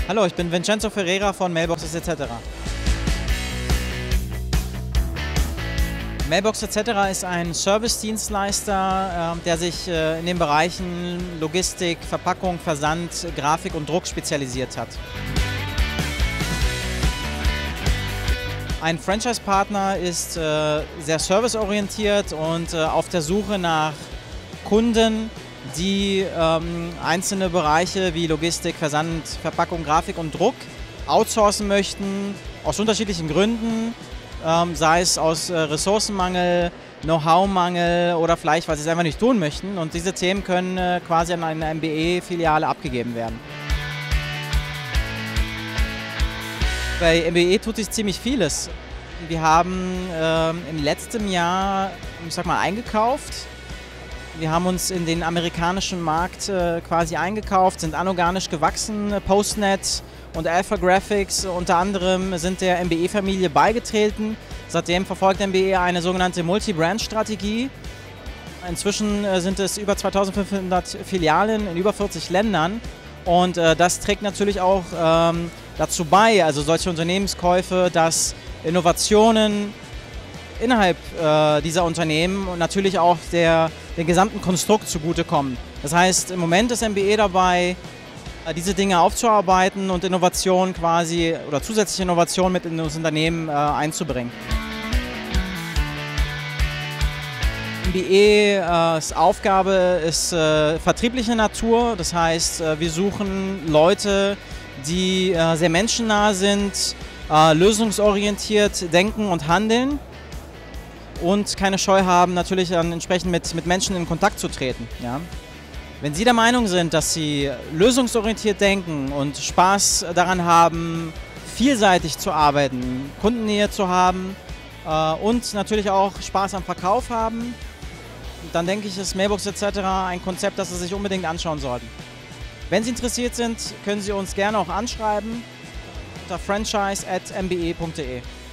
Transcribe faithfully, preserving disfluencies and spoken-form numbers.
Hallo, ich bin Vincenzo Ferreira von Mailboxes et cetera. Mailboxes et cetera ist ein Service-Dienstleister, der sich in den Bereichen Logistik, Verpackung, Versand, Grafik und Druck spezialisiert hat. Ein Franchise-Partner ist sehr serviceorientiert und auf der Suche nach Kunden, die ähm, einzelne Bereiche wie Logistik, Versand, Verpackung, Grafik und Druck outsourcen möchten, aus unterschiedlichen Gründen, ähm, sei es aus äh, Ressourcenmangel, Know-how-Mangel oder vielleicht, weil sie es einfach nicht tun möchten. Und diese Themen können äh, quasi an eine M B E-Filiale abgegeben werden. Bei M B E tut sich ziemlich vieles. Wir haben ähm, im letzten Jahr, ich sag mal, eingekauft. Wir haben uns in den amerikanischen Markt äh, quasi eingekauft, sind anorganisch gewachsen. Postnet und Alpha Graphics unter anderem sind der M B E-Familie beigetreten. Seitdem verfolgt M B E eine sogenannte Multi-Brand-Strategie. Inzwischen äh, sind es über zweitausendfünfhundert Filialen in über vierzig Ländern. Und äh, das trägt natürlich auch ähm, dazu bei, also solche Unternehmenskäufe, dass Innovationen innerhalb äh, dieser Unternehmen und natürlich auch der, der gesamten Konstrukt zugutekommen. Das heißt, im Moment ist M B E dabei, äh, diese Dinge aufzuarbeiten und Innovation quasi oder zusätzliche Innovation mit in das Unternehmen äh, einzubringen. M B E's Aufgabe ist äh, vertriebliche Natur, das heißt, äh, wir suchen Leute, die äh, sehr menschennah sind, äh, lösungsorientiert denken und handeln und keine Scheu haben, natürlich dann entsprechend mit, mit Menschen in Kontakt zu treten. Ja. Wenn Sie der Meinung sind, dass Sie lösungsorientiert denken und Spaß daran haben, vielseitig zu arbeiten, Kundennähe zu haben äh, und natürlich auch Spaß am Verkauf haben, dann denke ich, ist Mailboxes et cetera ein Konzept, das Sie sich unbedingt anschauen sollten. Wenn Sie interessiert sind, können Sie uns gerne auch anschreiben unter franchise at m b e punkt de.